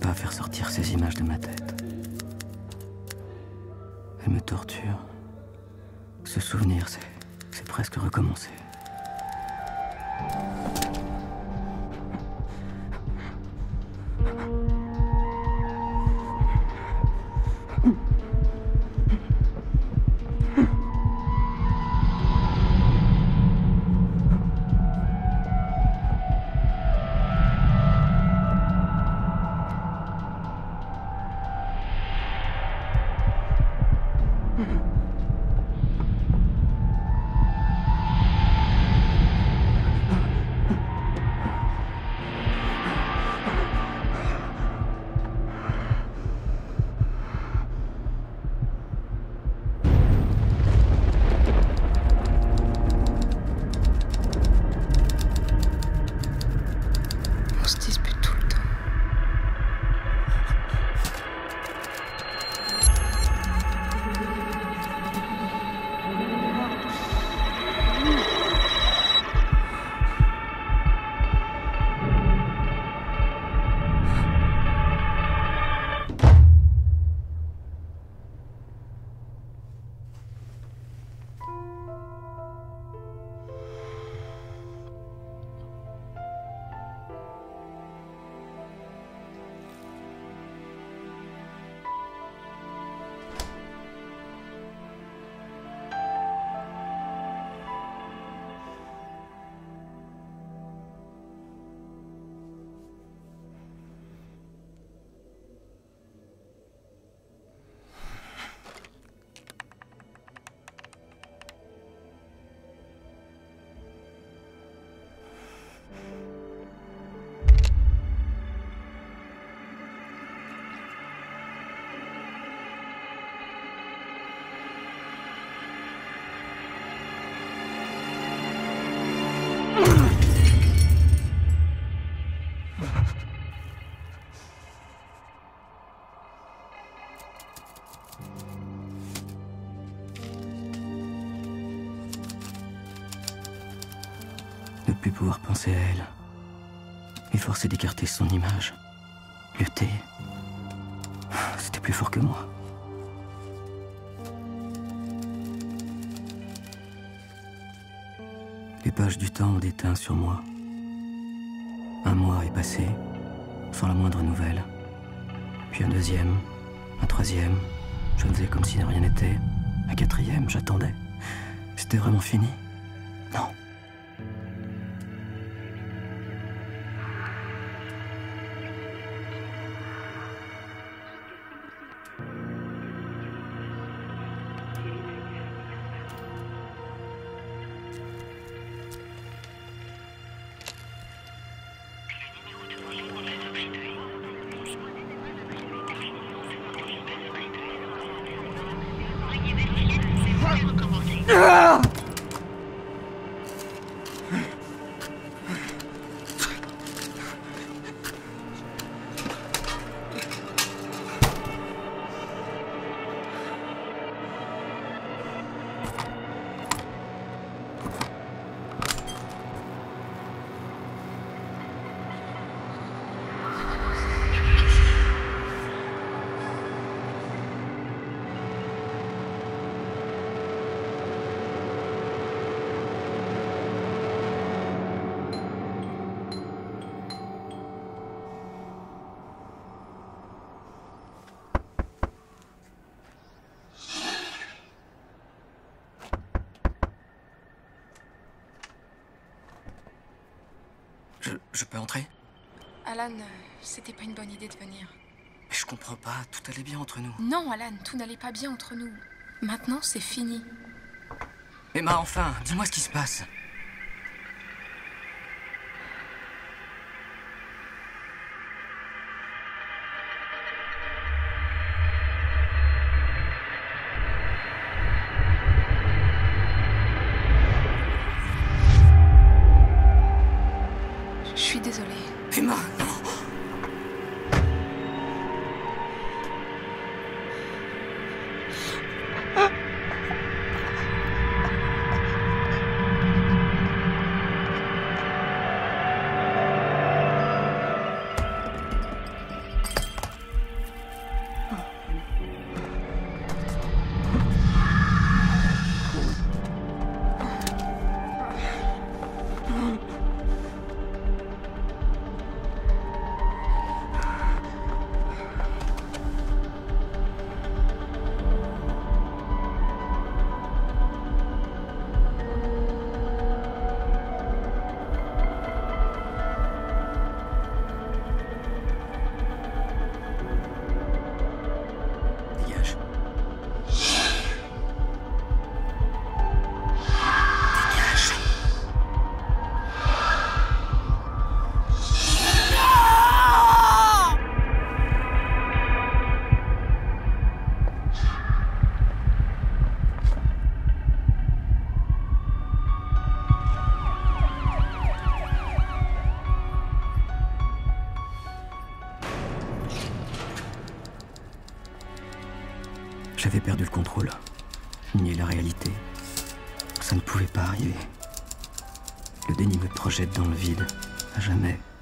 pas à faire sortir ces images de ma tête. Elles me torturent. Ce souvenir, c'est presque recommencer. On se dispute tout le temps. Ne plus pouvoir penser à elle. Et forcer d'écarter son image. Lutter. C'était plus fort que moi. Les pages du temps ont déteint sur moi. Un mois est passé, sans la moindre nouvelle. Puis un deuxième, un troisième. Je faisais comme si de rien n'était. Un quatrième, j'attendais. C'était vraiment fini? Non. Je peux entrer? Alan, c'était pas une bonne idée de venir. Mais je comprends pas, tout allait bien entre nous. Non, Alan, tout n'allait pas bien entre nous. Maintenant, c'est fini. Emma, enfin, dis-moi ce qui se passe. Je suis désolée. Emma, non. J'avais perdu le contrôle. Nier la réalité. Ça ne pouvait pas arriver. Le déni me projette dans le vide, à jamais.